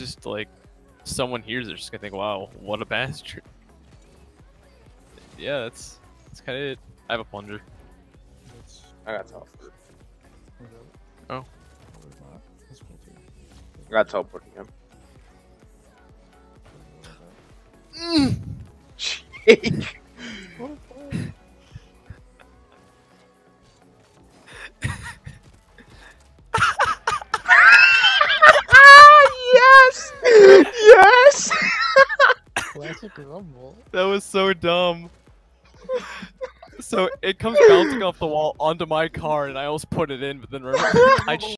just like someone hears it, just gonna think, "Wow, what a bastard." Yeah, that's kind of it. I have a plunger. I got teleport. Oh. I got teleport again. Jake. Yes! Yes! Classic rumble. That was so dumb. So it comes bouncing off the wall onto my car, and I almost put it in, but then remember, I